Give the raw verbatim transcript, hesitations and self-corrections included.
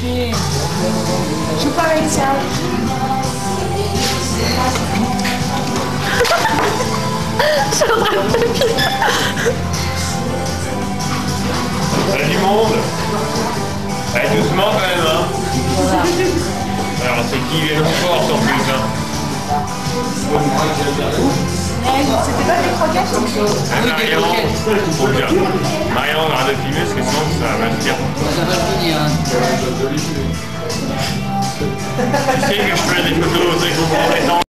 chier. Je joue pas avec ça. Je suis en train de te dire. Il y a du monde. Allez, doucement quand même, hein. Voilà. Alors, c'est qui vient nous force en plus, hein. Eh, c'était pas des croquettes? Ah, Marion, faut bien. Marion, arrête de filmer parce que sinon ça va se dire. Ça va finir, hein. Tu sais que je fais des photos, c'est qu'on prend les temps.